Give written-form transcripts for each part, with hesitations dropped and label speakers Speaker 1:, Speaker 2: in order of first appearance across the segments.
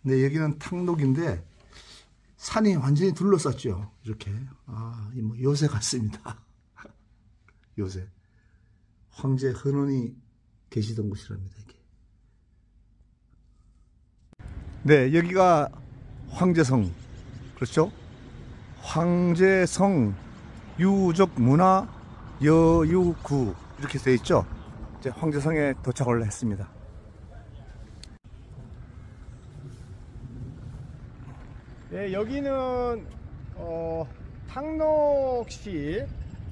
Speaker 1: 네, 여기는 탕록인데 산이 완전히 둘러쌌죠. 이렇게. 아, 이 뭐 요새 같습니다. 요새. 황제 헌원이 계시던 곳이랍니다, 이게. 네, 여기가 황제성. 그렇죠? 황제성 유적문화 여유구 이렇게 되어 있죠. 이제 황제성에 도착을 했습니다.
Speaker 2: 네, 여기는 탕록시,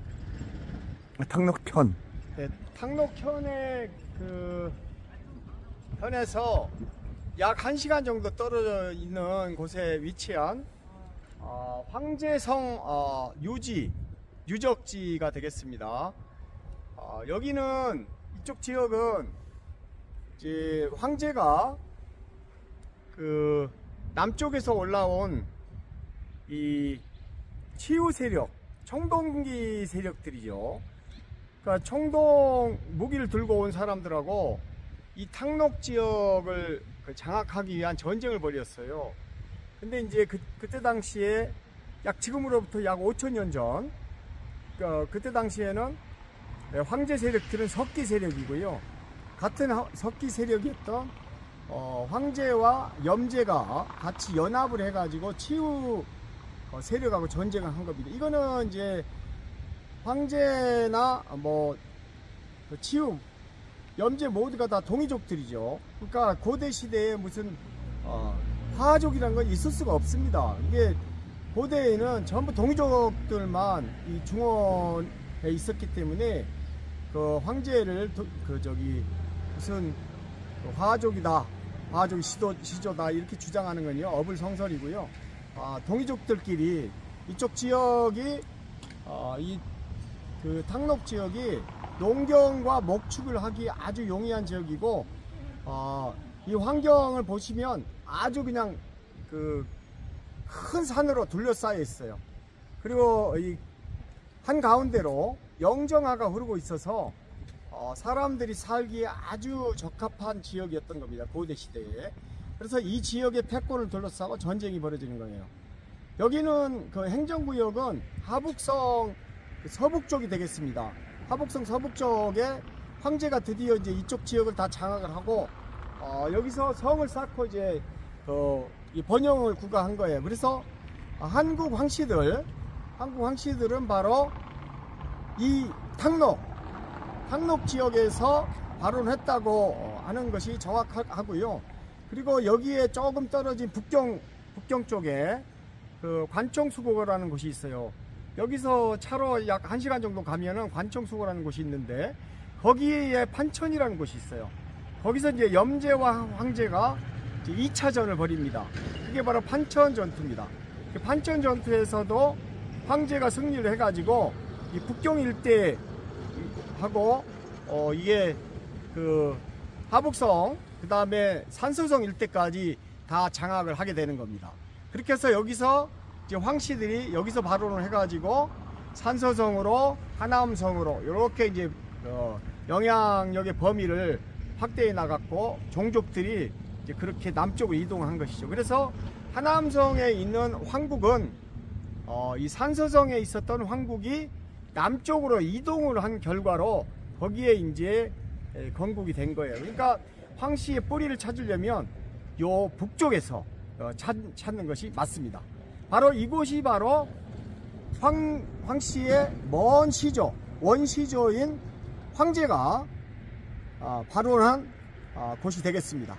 Speaker 1: 탕록편.
Speaker 2: 네, 탕록현의 그 현에서 약 1시간 정도 떨어져 있는 곳에 위치한 황제성 유적지가 되겠습니다. 여기는 이쪽 지역은 이제 황제가 그 남쪽에서 올라온 이 치유 세력, 청동기 세력들이죠. 그러니까 청동 무기를 들고 온 사람들하고 이 탕록 지역을 장악하기 위한 전쟁을 벌였어요. 근데 이제 그때 당시에 지금으로부터 약 5,000년 전, 그때 당시에는 황제 세력들은 석기 세력이고요. 같은 석기 세력이었던 황제와 염제가 같이 연합을 해가지고 치유 세력하고 전쟁을 한 겁니다. 이거는 이제 황제나 치유, 염제 모두가 다 동이족들이죠. 그러니까 고대 시대에 무슨 화족이라는 건 있을 수가 없습니다. 이게 고대에는 전부 동이족들만 이 중원에 있었기 때문에 그 황제를 무슨 화족이다, 화족 시조다 이렇게 주장하는 건요 어불성설이고요. 동이족들끼리 이쪽 지역이 그 탕록 지역이 농경과 목축을 하기 아주 용이한 지역이고, 이 환경을 보시면 아주 그냥 그 큰 산으로 둘러싸여 있어요. 그리고 이 한가운데로 영정하가 흐르고 있어서 사람들이 살기에 아주 적합한 지역이었던 겁니다, 고대 시대에. 그래서 이 지역의 패권을 둘러싸고 전쟁이 벌어지는 거예요. 여기는 그 행정구역은 하북성 서북쪽이 되겠습니다. 하북성 서북쪽에 황제가 드디어 이제 이쪽 지역을 다 장악을 하고 여기서 성을 쌓고 이제 이 번영을 구가한 거예요. 그래서 한국 황씨들은 바로 이 탕록 지역에서 발원했다고 하는 것이 정확하고요. 그리고 여기에 조금 떨어진 북경 쪽에 그 관청수고라는 곳이 있어요. 여기서 차로 약 1시간 정도 가면은 관청수고라는 곳이 있는데, 거기에 판천이라는 곳이 있어요. 거기서 이제 염제와 황제가 이제 2차전을 벌입니다. 그게 바로 판천 전투입니다. 판천 전투에서도 황제가 승리를 해가지고 이 북경 일대 하고 이게 그 하북성, 그 다음에 산서성 일대까지 다 장악을 하게 되는 겁니다. 그렇게 해서 여기서 이제 황씨들이 여기서 발원을 해가지고 산서성으로 하남성으로 이렇게 이제 영향력의 범위를 확대해 나갔고, 종족들이 이제 그렇게 남쪽으로 이동한 것이죠. 그래서 하남성에 있는 황국은 이 산서성에 있었던 황국이 남쪽으로 이동을 한 결과로 거기에 이제 건국이 된 거예요. 그러니까 황씨의 뿌리를 찾으려면 요 북쪽에서 찾는 것이 맞습니다. 바로 이곳이 바로 황씨의 먼 시조, 원시조인 황제가 발원한 곳이 되겠습니다.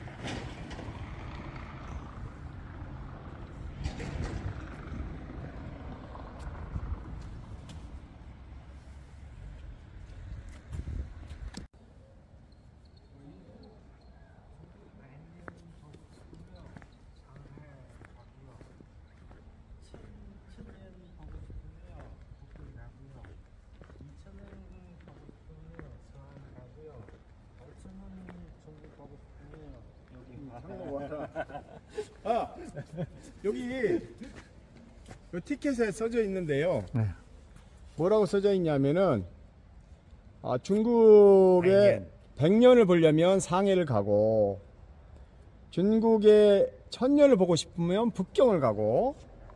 Speaker 2: 여기 티켓에 써져 있는데요.
Speaker 1: 네.
Speaker 2: 뭐라고 써져 있냐면은 중국에 100년을 보려면 상해를 가고, 중국에 천년을 보고 싶으면 북경을 가고,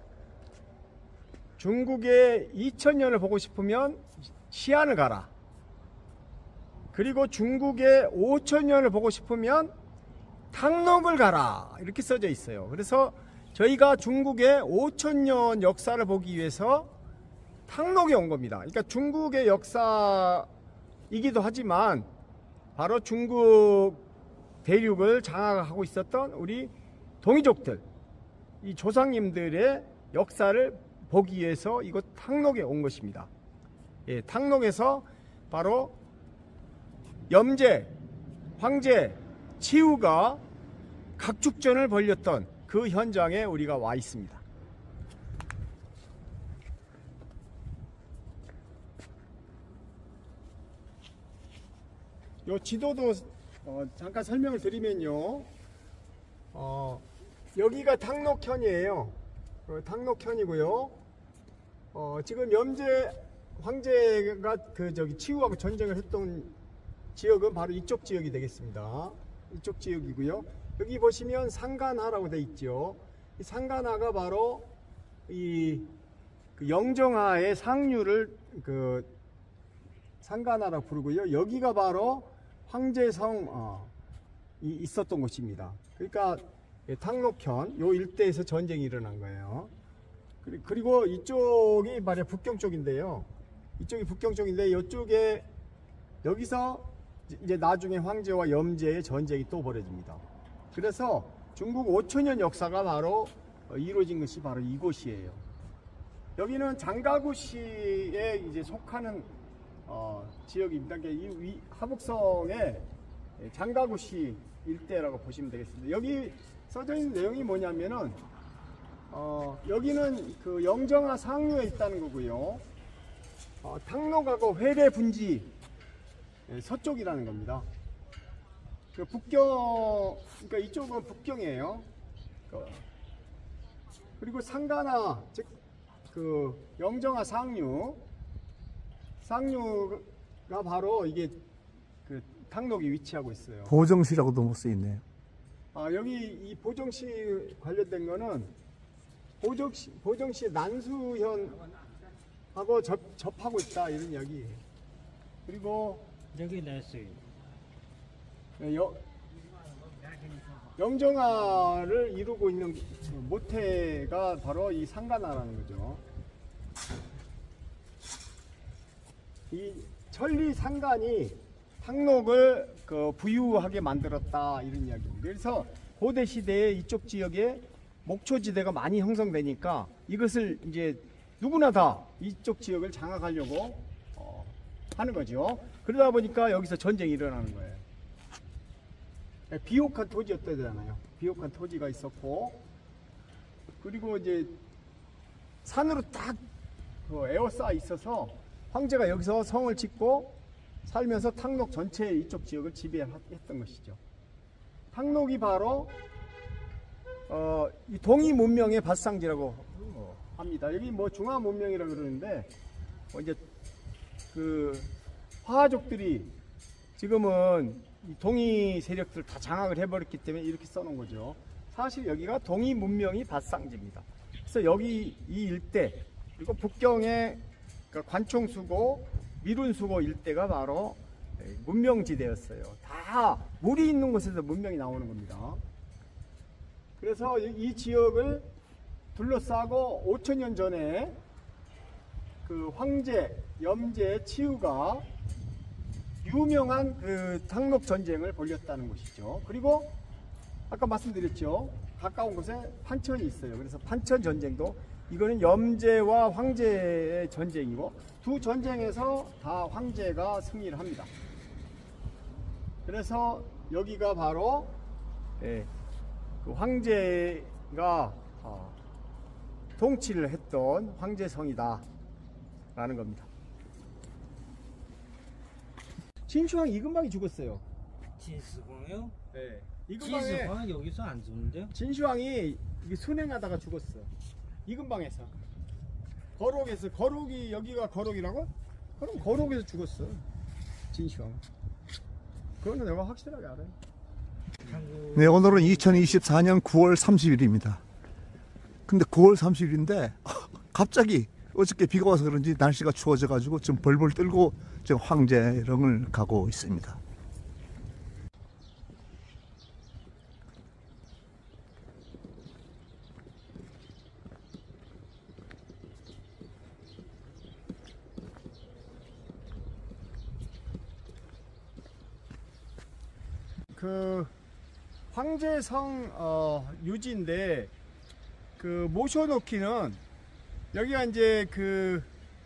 Speaker 2: 중국의 2000년을 보고 싶으면 시안을 가라. 그리고 중국의 5000년을 보고 싶으면 탕록을 가라. 이렇게 써져 있어요. 그래서 저희가 중국의 5000년 역사를 보기 위해서 탕록에 온 겁니다. 그러니까 중국의 역사이기도 하지만 바로 중국 대륙을 장악하고 있었던 우리 동이족들, 이 조상님들의 역사를 보기 위해서 이곳 탕록에 온 것입니다. 예, 탕록에서 바로 염제, 황제, 치우가 각축전을 벌였던 그 현장에 우리가 와 있습니다. 요 지도도 잠깐 설명을 드리면요, 여기가 탕록현이에요. 탕록현이고요. 지금 염제 황제가 치우하고 전쟁을 했던 지역은 바로 이쪽 지역이 되겠습니다. 이쪽 지역이고요. 여기 보시면 상간하라고 되어 있죠. 이 상간하가 바로 그 영정하의 상류를 상간하라고 부르고요. 여기가 바로 황제성 있었던 곳입니다. 그러니까 탕록현 요 일대에서 전쟁이 일어난 거예요. 그리고 이쪽이 말이야 북경 쪽인데요. 이쪽이 북경 쪽인데 이쪽에 여기서 이제 나중에 황제와 염제의 전쟁이 또 벌어집니다. 그래서 중국 5000년 역사가 바로 이루어진 것이 바로 이곳이에요. 여기는 장가구시에 이제 속하는 지역입니다. 그러니까 이 하북성의 장가구시 일대라고 보시면 되겠습니다. 여기 써져 있는 내용이 뭐냐면은 여기는 그 영정하 상류에 있다는 거고요. 탕록하고 회례 분지 서쪽이라는 겁니다. 그 북경, 그러니까 이쪽은 북경이에요. 그리고 상간하, 즉 그 영정하 상류가 바로 이게 그 탕록이 위치하고 있어요.
Speaker 1: 보정시라고도 못 쓰있네요.
Speaker 2: 여기 이 보정시 관련된 거는 보정시 난수현하고 접하고 있다 이런 이야기예요. 그리고
Speaker 3: 여기 냈어요.
Speaker 2: 영정하를 이루고 있는 모태가 바로 이 상간하라는 거죠. 이 천리 상간이 탕록을 부유하게 만들었다 이런 이야기입니다. 그래서 고대 시대에 이쪽 지역에 목초지대가 많이 형성되니까 이것을 이제 누구나 다 이쪽 지역을 장악하려고 하는 거죠. 그러다 보니까 여기서 전쟁이 일어나는 거예요. 비옥한 토지였다잖아요. 비옥한 토지가 있었고, 그리고 이제 산으로 딱 에워싸 있어서 황제가 여기서 성을 짓고 살면서 탕록 전체 이쪽 지역을 지배했던 것이죠. 탕록이 바로 이 동이 문명의 발상지라고 합니다. 여기 뭐 중화 문명이라고 그러는데 이제 그 화족들이 지금은 이 동이 세력들 다 장악을 해버렸기 때문에 이렇게 써놓은 거죠. 사실 여기가 동이 문명이 발상지입니다. 그래서 여기 이 일대 그리고 북경의 관총수고 미룬수고 일대가 바로 문명지대였어요. 다 물이 있는 곳에서 문명이 나오는 겁니다. 그래서 이 지역을 둘러싸고 5000년 전에 그 황제, 염제, 치우가 유명한 그 탕록 전쟁을 벌였다는 것이죠. 그리고 아까 말씀드렸죠. 가까운 곳에 판천이 있어요. 그래서 판천 전쟁도 이거는 염제와 황제의 전쟁이고 두 전쟁에서 다 황제가 승리를 합니다. 그래서 여기가 바로 그 황제가 통치를 했던 황제성이다 라는 겁니다. 진슈왕 이근방이 죽었어요.
Speaker 3: 진스광이요?
Speaker 2: 네.
Speaker 3: 진스광은 여기서 안 죽는데요?
Speaker 2: 진슈왕이 순행하다가 죽었어. 이근방에서. 거록이 여기가 거록이라고? 그럼 거록에서 죽었어. 진슈왕. 그거는 내가 확실하게 알아요.
Speaker 3: 한국
Speaker 1: 네, 오늘은 2024년 9월 30일입니다. 근데 9월 30일인데 갑자기 어저께 비가 와서 그런지 날씨가 추워져 가지고 지금 벌벌 떨고 지금 황제령을 가고 있습니다.
Speaker 2: 그 황제성 유지인데 그 모셔놓기는 여기가 이제 그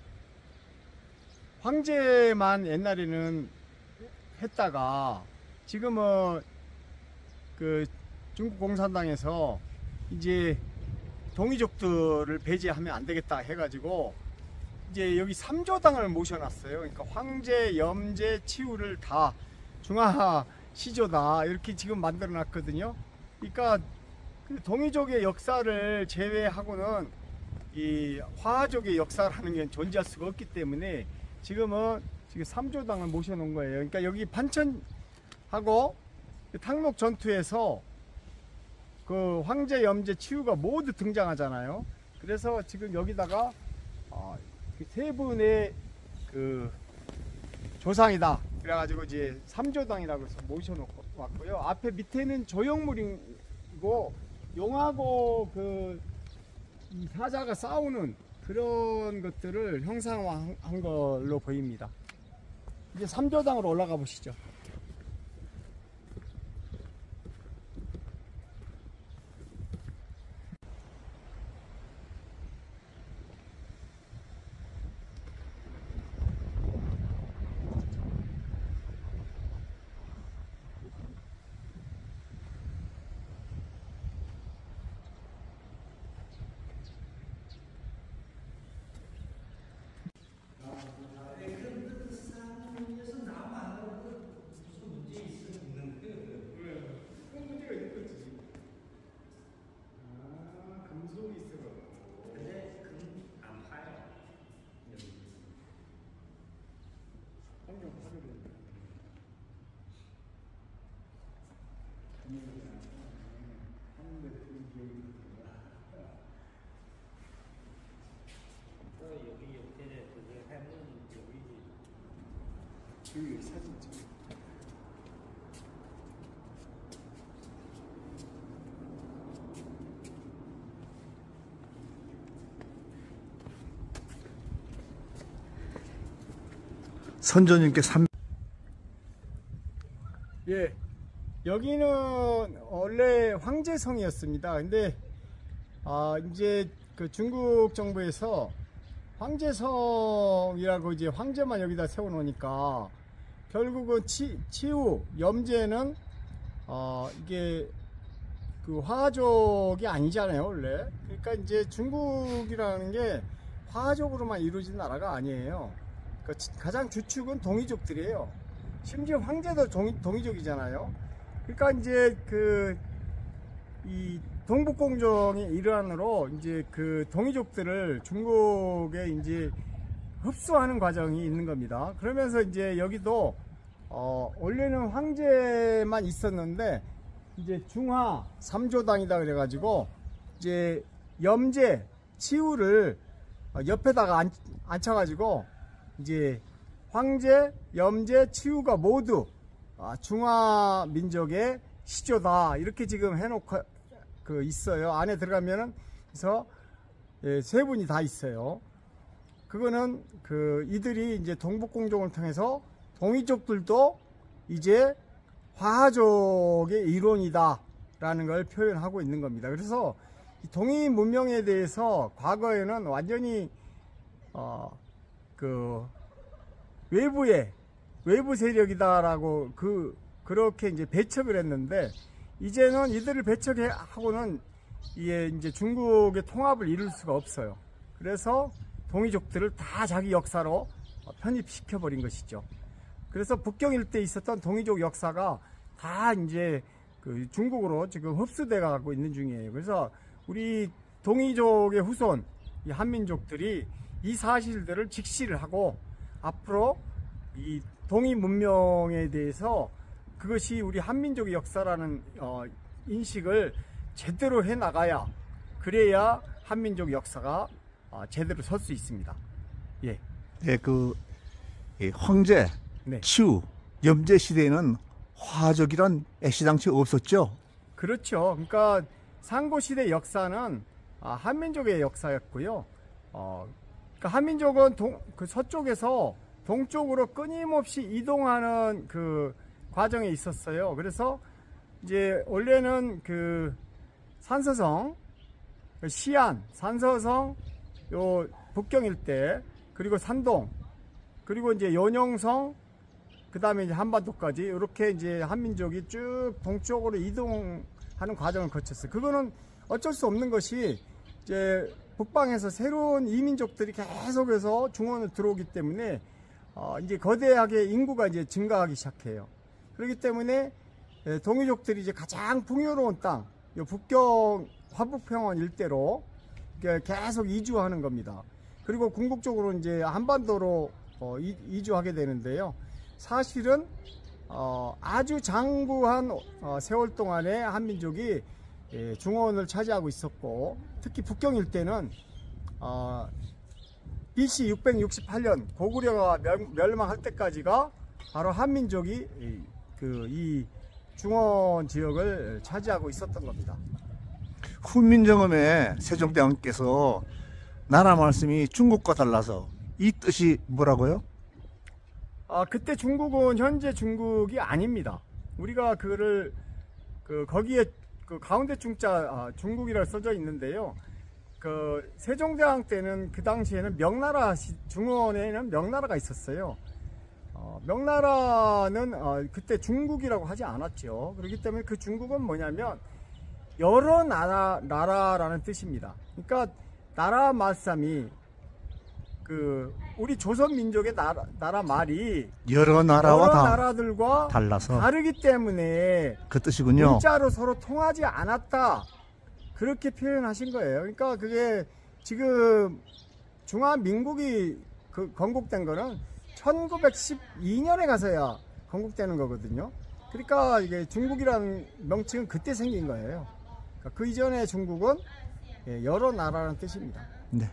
Speaker 2: 황제만 옛날에는 했다가 지금은 그 중국 공산당에서 이제 동이족들을 배제하면 안 되겠다 해가지고 이제 여기 삼조당을 모셔놨어요. 그러니까 황제, 염제, 치우를 다 중화 시조다 이렇게 지금 만들어 놨거든요. 그러니까 그 동이족의 역사를 제외하고는 이 화족의 역사라는 게 존재할 수가 없기 때문에 지금은 지금 삼조당을 모셔놓은 거예요. 그러니까 여기 반천하고 탕록 전투에서 그 황제, 염제, 치우가 모두 등장하잖아요. 그래서 지금 여기다가 세 분의 그 조상이다. 그래가지고 이제 삼조당이라고 해서 모셔놓고 왔고요. 앞에 밑에는 조형물이고 용하고 그 이 사자가 싸우는 그런 것들을 형상화한 걸로 보입니다. 이제 삼조당으로 올라가 보시죠.
Speaker 3: 여기 옆에 그게 해문 여기
Speaker 2: 그 사진 찍어.
Speaker 1: 선조님께
Speaker 2: 예, 여기는 원래 황제성이었습니다. 근데 이제 그 중국 정부에서 황제성이라고 이제 황제만 여기다 세워놓으니까 결국은 치우, 염제는 이게 그 화족이 아니잖아요, 원래. 그러니까 이제 중국이라는 게 화족으로만 이루어진 나라가 아니에요. 그러니까 가장 주축은 동이족들이에요. 심지어 황제도 동이족이잖아요. 그러니까 이제 이 동북공정의 일환으로 이제 그 동이족들을 중국에 이제 흡수하는 과정이 있는 겁니다. 그러면서 이제 여기도 원래는 황제만 있었는데 이제 중화 삼조당이다 그래가지고 이제 염제, 치우를 옆에다가 앉혀가지고 이제 황제, 염제, 치우가 모두 중화 민족의 시조다 이렇게 지금 해놓고 있어요. 안에 들어가면은 그래서 세 분이 다 있어요. 그거는 이들이 이제 동북공정을 통해서 동이족들도 이제 화족의 일원이다 라는 걸 표현하고 있는 겁니다. 그래서 이 동이 문명에 대해서 과거에는 완전히 외부 세력이다라고 그렇게 이제 배척을 했는데 이제는 이들을 배척하고는 이제 중국의 통합을 이룰 수가 없어요. 그래서 동이족들을 다 자기 역사로 편입시켜 버린 것이죠. 그래서 북경 일대에 있었던 동이족 역사가 다 이제 중국으로 지금 흡수돼 가고 있는 중이에요. 그래서 우리 동이족의 후손 이 한민족들이 이 사실들을 직시를 하고 앞으로 이 동이 문명에 대해서 그것이 우리 한민족의 역사라는 인식을 제대로 해 나가야 그래야 한민족 역사가 제대로 설 수 있습니다. 예.
Speaker 1: 예, 이 황제,
Speaker 2: 네.
Speaker 1: 치우, 염제 시대에는 화족이란 애시당초 없었죠.
Speaker 2: 그렇죠. 그러니까 상고시대 역사는 한민족의 역사였고요. 그러니까 한민족은 그 서쪽에서 동쪽으로 끊임없이 이동하는 그 과정에 있었어요. 그래서 이제 원래는 그 산서성, 시안, 산서성, 요 북경 일대, 그리고 산동, 그리고 이제 연영성, 그 다음에 이제 한반도까지 이렇게 이제 한민족이 쭉 동쪽으로 이동하는 과정을 거쳤어요. 그거는 어쩔 수 없는 것이 이제 북방에서 새로운 이민족들이 계속해서 중원을 들어오기 때문에 이제 거대하게 인구가 이제 증가하기 시작해요. 그렇기 때문에 동이족들이 이제 가장 풍요로운 땅, 이 북경 화북평원 일대로 계속 이주하는 겁니다. 그리고 궁극적으로 이제 한반도로 이주하게 되는데요. 사실은 아주 장구한 세월 동안에 한민족이 중원을 차지하고 있었고, 특히 북경 일대는 BC 668년 고구려가 멸망할 때까지가 바로 한민족이 이 중원 지역을 차지하고 있었던 겁니다.
Speaker 1: 훈민정음에 세종대왕께서 나라 말씀이 중국과 달라서 이 뜻이 뭐라고요?
Speaker 2: 그때 중국은 현재 중국이 아닙니다. 우리가 그거를 거기에 그 가운데 중자 중국이라 써져 있는데요. 그 세종대왕 때는 그 당시에는 명나라 중원에는 명나라가 있었어요. 명나라는 그때 중국이라고 하지 않았죠. 그렇기 때문에 그 중국은 뭐냐면 여러 나라라는 뜻입니다. 그러니까 나라 말씀이 우리 조선 민족의 나라 말이
Speaker 1: 여러 나라와 다
Speaker 2: 나라들과
Speaker 1: 달라서
Speaker 2: 다르기 때문에
Speaker 1: 그 뜻이군요.
Speaker 2: 문자로 서로 통하지 않았다, 그렇게 표현하신 거예요. 그러니까 그게 지금 중화민국이 건국된 거는 1912년에 가서야 건국되는 거거든요. 그러니까 이게 중국이라는 명칭은 그때 생긴 거예요. 그러니까 그 이전의 중국은 여러 나라라는 뜻입니다.
Speaker 1: 네.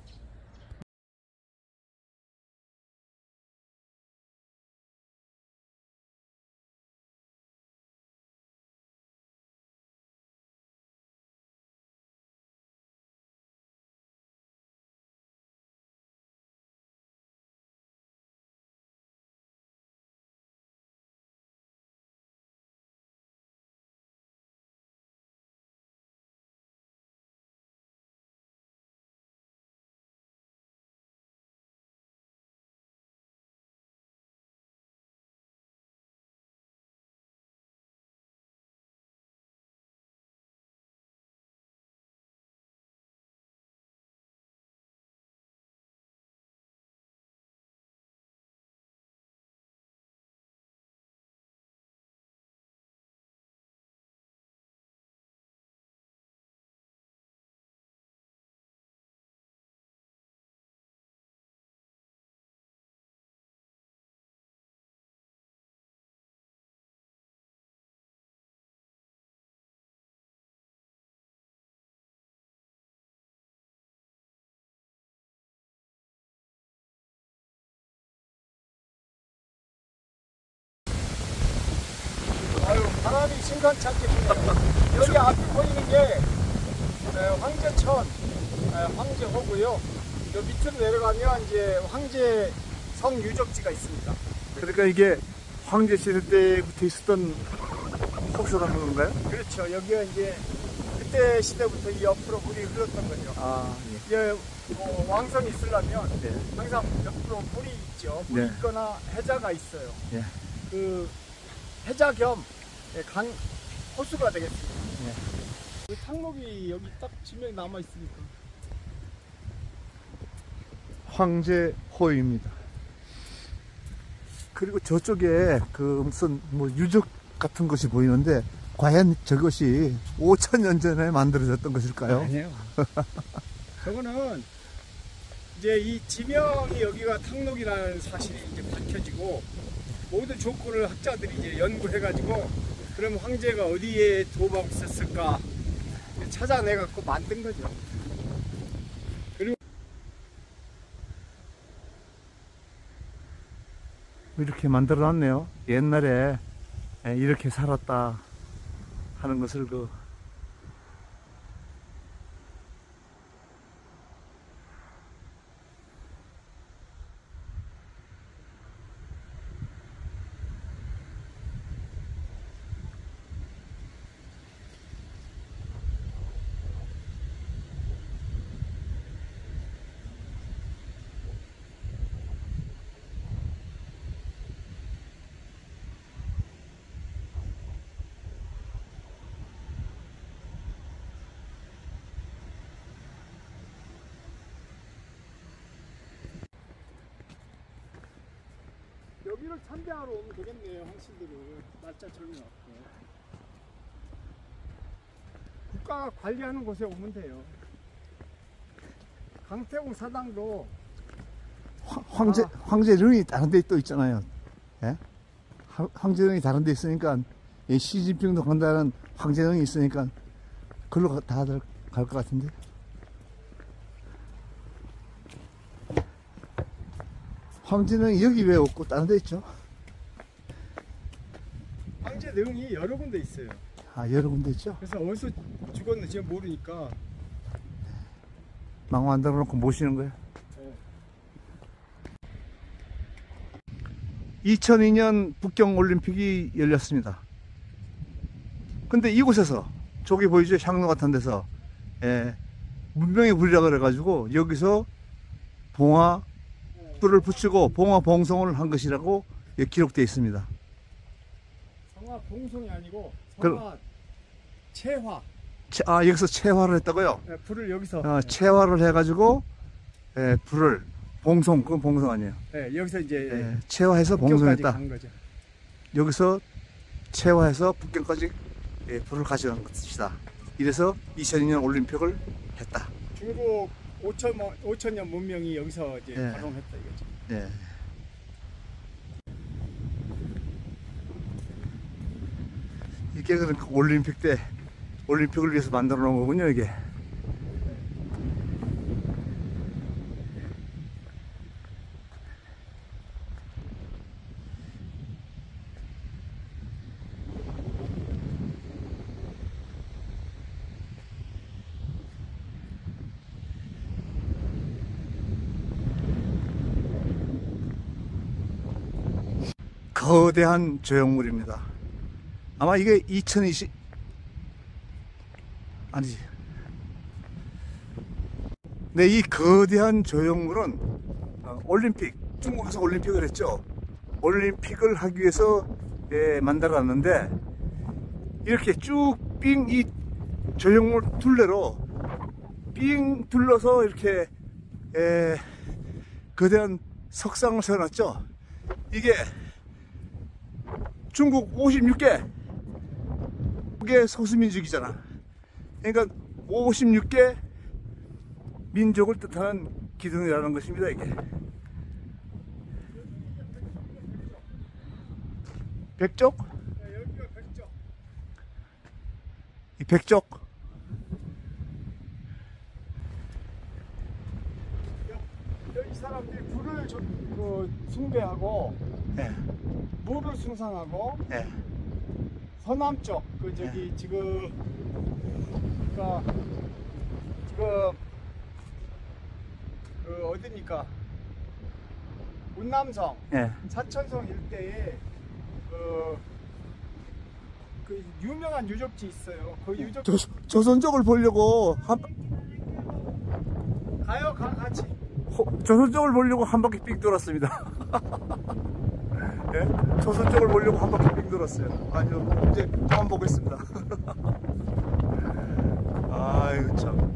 Speaker 2: 바람이 심상치 않게 부네요. 여기 앞에 보이는 게 황제천, 황제호고요. 요 밑으로 내려가면 이제 황제성 유적지가 있습니다.
Speaker 1: 그러니까 이게 황제 시대 때부터 있었던 호수라는 건가요?
Speaker 2: 그렇죠. 여기가 이제 그때 시대부터 이 옆으로 물이 흘렀던 거죠. 이제 왕성이 있으려면 항상 옆으로 물이 있죠. 물이 있거나 해자가 있어요. 그 해자 겸 강 호수가 되겠습니다. 그 탕록이 여기 딱 지명이 남아 있으니까.
Speaker 1: 황제호입니다. 그리고 저쪽에 무슨 유적 같은 것이 보이는데 과연 저것이 5,000년 전에 만들어졌던 것일까요?
Speaker 2: 아니에요. 저거는 이제 이 지명이 여기가 탕록이라는 사실이 이제 밝혀지고 모든 조건을 학자들이 이제 연구해가지고 그럼 황제가 어디에 도박이 있었을까 찾아내갖고 만든 거죠.
Speaker 1: 이렇게 만들어 놨네요. 옛날에 이렇게 살았다 하는 것을
Speaker 2: 여기를 참배하러 오면 되겠네요. 황신들을 날짜 정해놓고 국가가 관리하는 곳에 오면 돼요. 강태공 사당도
Speaker 1: 황제릉이 다른 데 또 있잖아요. 예? 황제릉이 다른 데 있으니까 시진핑도 간다는 황제릉이 있으니까 그걸로 다들 갈 것 같은데. 황제릉이 여기 왜 없고 다른 데 있죠?
Speaker 2: 황제 능이 여러 군데 있어요.
Speaker 1: 아, 여러 군데 있죠?
Speaker 2: 그래서 어디서 죽었는지 모르니까
Speaker 1: 망 만들어 놓고 모시는 거예요. 2002년 북경 올림픽이 열렸습니다. 근데 이곳에서 저기 보이죠? 향로 같은 데서 문명의 불이라 그래가지고 여기서 봉화 불을 붙이고 봉화 봉송을 한 것이라고 기록되어 있습니다.
Speaker 2: 성화 봉송이 아니고 성화 채화.
Speaker 1: 여기서 채화를 했다고요?
Speaker 2: 네, 불을 여기서
Speaker 1: 채화를 해가지고 불을 봉송, 그건 봉송 아니에요.
Speaker 2: 네, 여기서 이제
Speaker 1: 채화해서 봉송했다.
Speaker 2: 간 거죠.
Speaker 1: 여기서 채화해서 북경까지 불을 가져간 것이다. 이래서 2002년 올림픽을 했다.
Speaker 2: 중국 5천년 문명이 여기서 이제 발원했다 이거죠.
Speaker 1: 네. 이게 그러니까 올림픽 때 올림픽을 위해서 만들어 놓은 거군요, 이게. 거대한 조형물입니다. 아마 이게 2020 아니지. 네, 이 거대한 조형물은 올림픽, 중국에서 올림픽을 했죠. 올림픽을 하기 위해서 만들어놨는데 이렇게 쭉 삥 이 조형물 둘레로 삥 둘러서 이렇게 거대한 석상을 세워놨죠. 이게 중국 56개 소수민족이잖아. 그러니까 56개 민족을 뜻하는 기둥이라는 것입니다, 이게. 백족?
Speaker 2: 네, 여기가 백적.
Speaker 1: 이 백족?
Speaker 2: 여기 사람들이 불을 숭배하고 물을 숭상하고 서남쪽 지금 어디입니까? 운남성, 사천성 일대에 그 유명한 유적지 있어요. 그 유적지
Speaker 1: 조선족을 보려고
Speaker 2: 가요, 같이.
Speaker 1: 조선족을 보려고 한 바퀴 삥 돌았습니다. 조선족을 보려고 한 바퀴 삥 돌았어요. 아니요, 이제 그만 보겠습니다. 아이고 참.